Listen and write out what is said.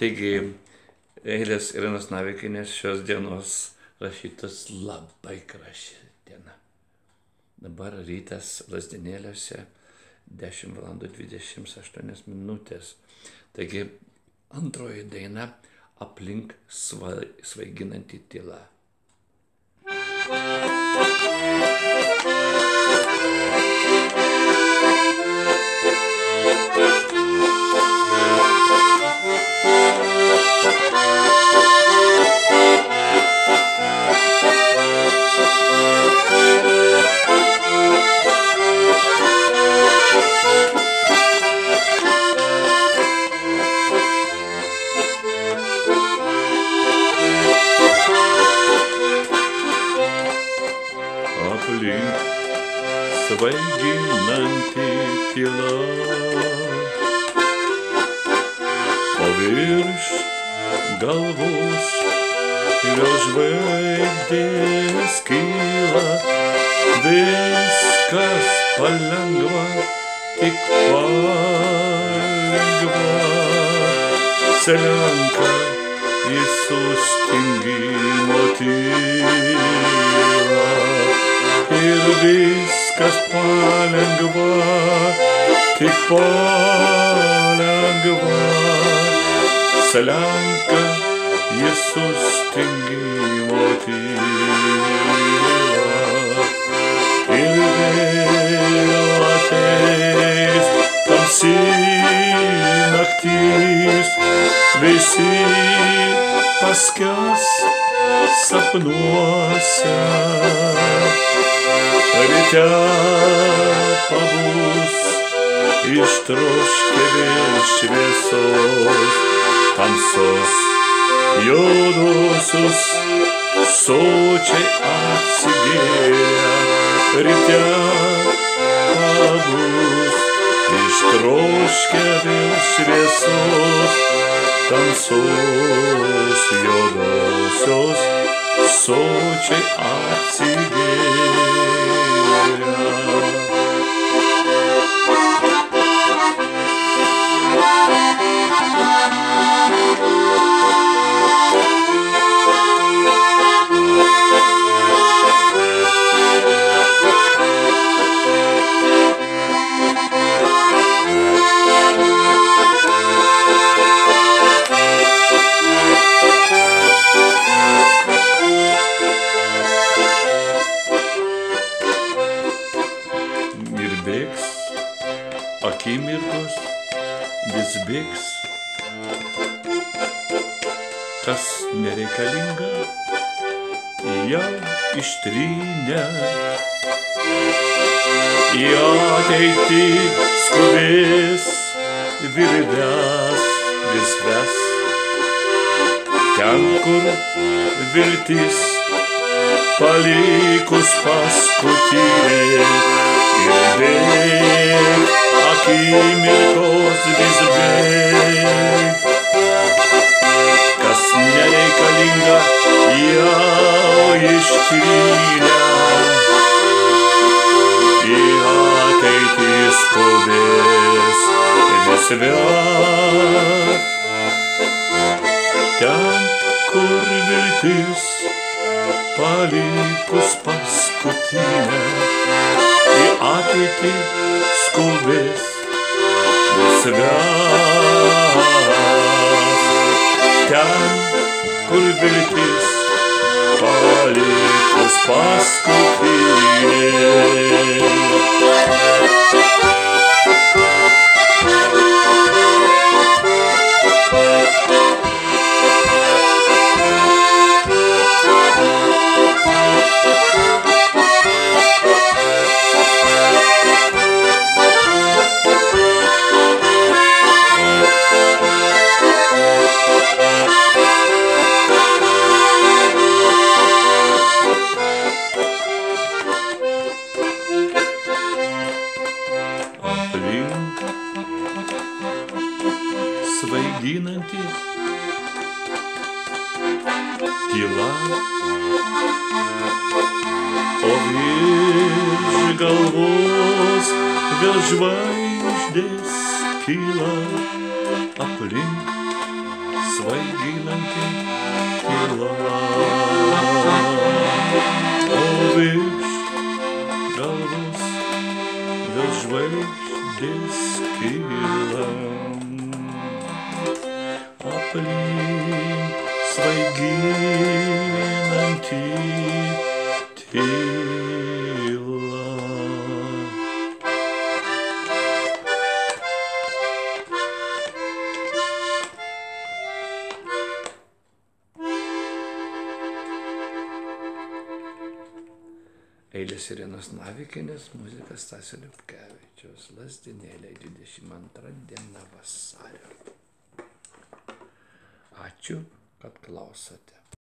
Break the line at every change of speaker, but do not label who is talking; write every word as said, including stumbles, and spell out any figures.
Taigi, eilės Irenos Navikienės šios dienos rašytas labai graži diena. Dabar rytas Lazdynėliuose, dešimt valandų dvidešimt aštuonios minutės. Taigi, antroji daina aplink svaiginanti tyla. Svaiginanti tyla, o virš galvos jo žvaigždės kyla, viskas palengva, tik palengva, slenka į sustingimo tylą ir viskas palengva, tik palengva, slenka į sustingimo tylą. Ir vėl ateis tamsi naktis, visi paskęs sapnuose. Ryte pabus ištroškę vėl šviesos, tamsos juodosios sočiai atsigėrę. Ryte pabus ištroškę vėl šviesos, tamsos juodosios sočiai atsigėrę. Akimirkos vis bėgs, kas nereikalinga, jau ištrynę. Į ateitį skubės virves vis ves, ten, kur viltis palikus paskutinė. Ir bėg, akimirkos vis bėg, kas nereikalinga, jau ištrynę. Į ateitį skubės vis ves, ten, kur viltis palikus paskutinę. Į ateitį skubės vis ves, ten, kur viltis palikus paskutinę. Svaiginanti tyla, o virš galvos vėl žvaigždės kyla, aplink svaiginanti tyla, o virš galvos vėl žvaigždės kyla, aplink svaiginanti tyla. Eilės Irenos Navikienės, muzika Stasio Liupkevičiaus, Lazdynėliai, dvidešimt antra diena vasario. Ačiū, kad klausote.